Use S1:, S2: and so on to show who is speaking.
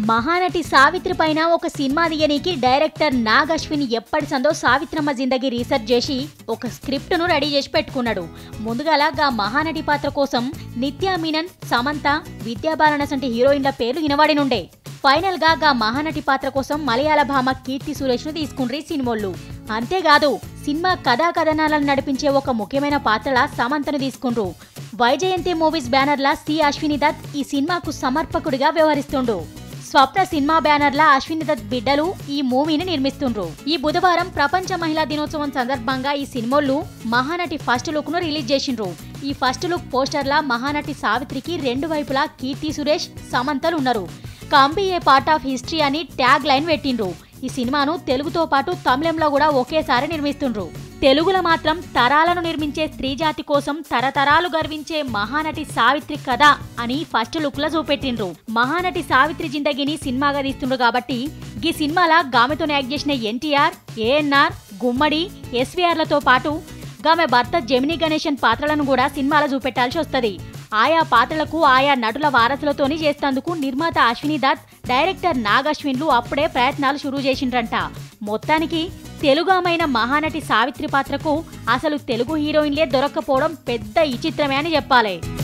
S1: మహానటి సావిత్రి పైన ఒక సినిమా తీయనీకి డైరెక్టర్ నాగ్ అశ్విన్ ఎప్పటి సందో సావిత్రమ్మ జిందగీ రీసెర్చ్ చేసి ఒక స్క్రిప్ట్ ను రెడీ చేసి పెట్టుకున్నాడు. ముందుగాలాగా మహానటి పాత్ర కోసం నిత్యా మీనన్, సమంత, విద్యాబాలన్ సంటి హీరోయిన్ల పేర్లు వినబడినుండే. ఫైనల్ గా మహానటి పాత్ర కోసం మలయాళ భామ కీర్తి సురేష్ ను తీసుకుండ్రి సినిమోళ్ళు. అంతేకాదు సినిమా కథా కథనాలను నడిపించే ఒక ముఖ్యమైన పాత్రలా సమంతను తీసుకుండ్రు. వైజయంతి మూవీస్ బ్యానర్లా సి అశ్విని దత్ ఈ సినిమాకు సమర్పకుడిగా వ్యవహరిస్తుండు. స్వప్న సినిమా బ్యానర్ల అశ్విని దత్ బిడ్డలు ఈ మూవీని నిర్మిస్తుండ్రు. ఈ బుధవారం ప్రపంచ మహిళా దినోత్సవం సందర్భంగా ఈ సినిమాలు మహానటి ఫస్ట్ లుక్ ను రిలీజ్ చేసిండ్రు. ఈ ఫస్ట్ లుక్ పోస్టర్లా మహానటి సావిత్రికి రెండు వైపులా కీర్తి సురేష్, సమంతలు ఉన్నారు. Come be a part of history అని ట్యాగ్ లైన్ పెట్టిండ్రు. ఈ సినిమాను తెలుగుతో పాటు తమిళంలో కూడా ఒకేసారి నిర్మిస్తుండ్రు. తెలుగులో మాత్రం తరాలను నిర్మించే స్త్రీ జాతి కోసం తరతరాలు గర్వించే మహానటి సావిత్రి కథ అని ఫస్ట్ లుక్ లో చూపెట్టిండ్రు. మహానటి సావిత్రి జిందగీని సినిమాగా తీస్తుండ్రు కాబట్టి ఈ సినిమాల గామెతో యాక్ట్ చేసిన ఎన్టీఆర్, ఏఎన్ఆర్, గుమ్మడి, ఎస్వీఆర్ లతో పాటు గామె భర్త జెమినీ గణేశన్ పాత్రలను కూడా సినిమాలో చూపెట్టాల్సి వస్తుంది. ఆయా పాత్రలకు ఆయా నటుల వారసులతోని చేస్తేందుకు నిర్మాత అశ్విని దత్, డైరెక్టర్ నాగ్ అశ్విన్లు అప్పుడే ప్రయత్నాలు షురూ చేసిండ్రంట. మొత్తానికి తెలుగామైన మహానటి సావిత్రి పాత్రకు అసలు తెలుగు హీరోయిన్లే దొరక్కపోవడం పెద్ద విచిత్రమే అని చెప్పాలి.